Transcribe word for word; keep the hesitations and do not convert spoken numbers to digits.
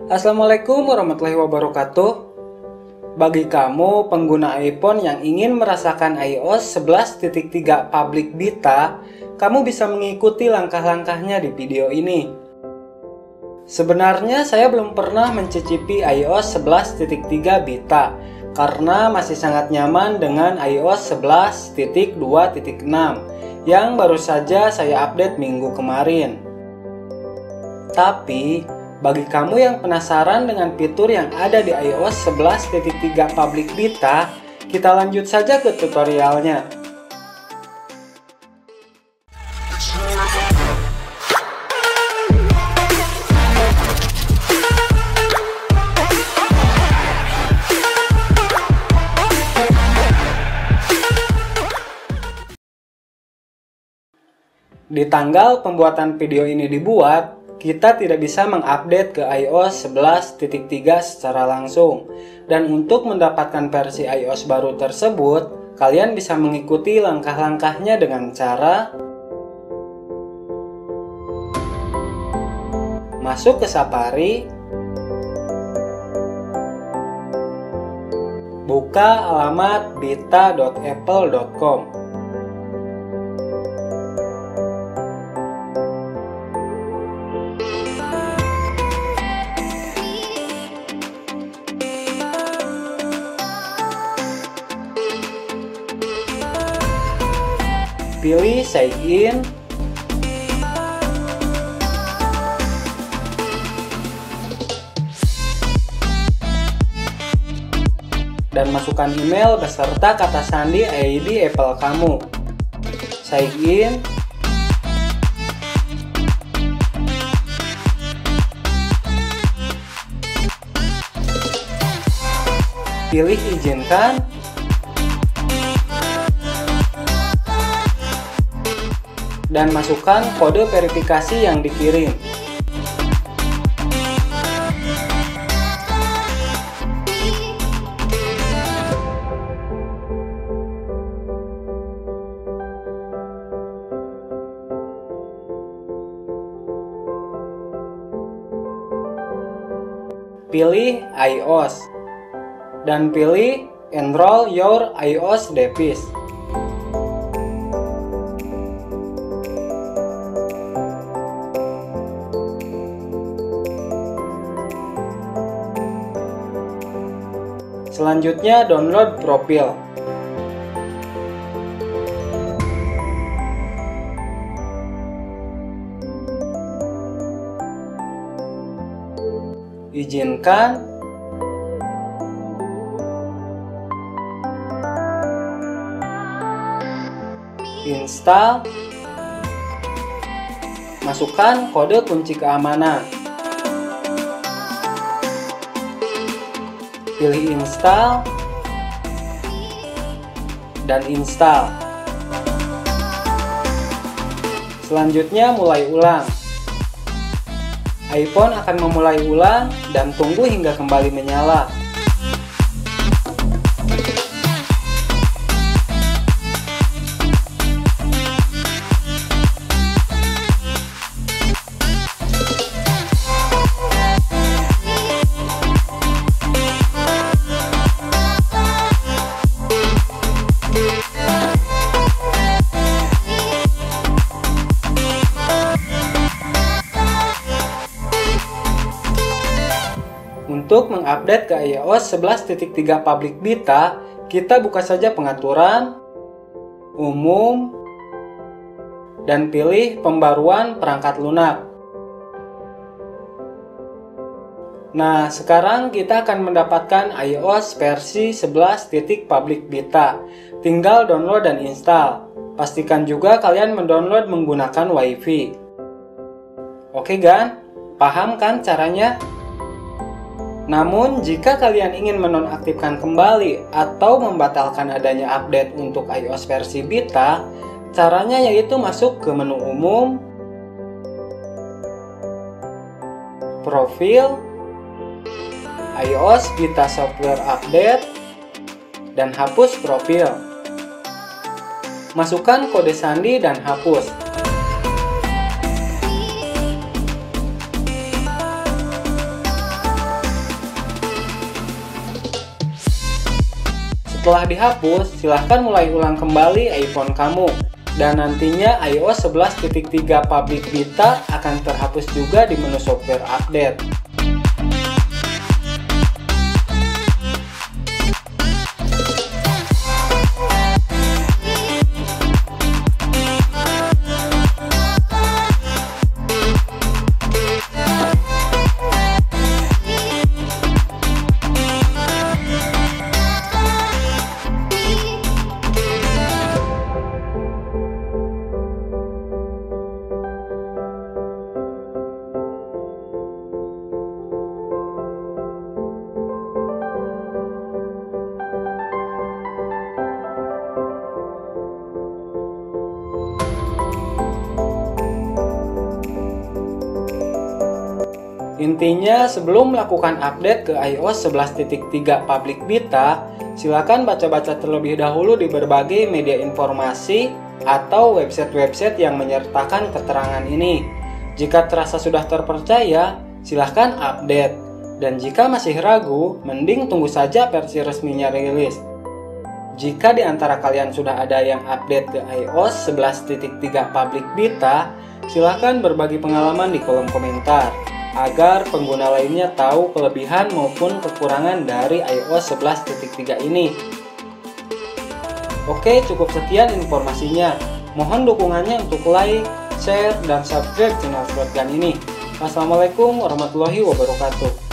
Assalamualaikum warahmatullahi wabarakatuh. Bagi kamu pengguna iPhone yang ingin merasakan iOS sebelas titik tiga public beta, kamu bisa mengikuti langkah-langkahnya di video ini. Sebenarnya saya belum pernah mencicipi iOS sebelas titik tiga beta karena masih sangat nyaman dengan iOS sebelas titik dua titik enam yang baru saja saya update minggu kemarin. Tapi bagi kamu yang penasaran dengan fitur yang ada di iOS sebelas titik tiga public beta, kita lanjut saja ke tutorialnya. Di tanggal pembuatan video ini dibuat, kita tidak bisa mengupdate ke iOS sebelas titik tiga secara langsung. Dan untuk mendapatkan versi iOS baru tersebut, kalian bisa mengikuti langkah-langkahnya dengan cara masuk ke Safari, buka alamat beta dot apple dot com. Pilih sign in, dan masukkan email beserta kata sandi I D Apple kamu. Sign in, pilih izinkan, dan masukkan kode verifikasi yang dikirim. Pilih iOS dan pilih Enroll your iOS device. Selanjutnya download profil. Izinkan, install, masukkan kode kunci keamanan. Pilih install dan install. Selanjutnya mulai ulang. iPhone akan memulai ulang dan tunggu hingga kembali menyala. Untuk mengupdate ke iOS sebelas titik tiga public beta, kita buka saja pengaturan, umum, dan pilih pembaruan perangkat lunak. Nah, sekarang kita akan mendapatkan iOS versi sebelas titik public beta. Tinggal download dan install. Pastikan juga kalian mendownload menggunakan WiFi. Oke kan? Paham kan caranya? Namun, jika kalian ingin menonaktifkan kembali atau membatalkan adanya update untuk iOS versi beta, caranya yaitu masuk ke menu umum, profil, iOS beta software update, dan hapus profil. Masukkan kode sandi dan hapus. Setelah dihapus, silahkan mulai ulang kembali iPhone kamu. Dan nantinya iOS sebelas titik tiga public beta akan terhapus juga di menu software update. Intinya, sebelum melakukan update ke iOS sebelas titik tiga public beta, silakan baca-baca terlebih dahulu di berbagai media informasi atau website-website yang menyertakan keterangan ini. Jika terasa sudah terpercaya, silahkan update. Dan jika masih ragu, mending tunggu saja versi resminya rilis. Jika di antara kalian sudah ada yang update ke iOS sebelas titik tiga public beta, silahkan berbagi pengalaman di kolom komentar, agar pengguna lainnya tahu kelebihan maupun kekurangan dari iOS sebelas titik tiga ini. Oke, cukup sekian informasinya. Mohon dukungannya untuk like, share, dan subscribe channel Shotgun ini. Wassalamualaikum warahmatullahi wabarakatuh.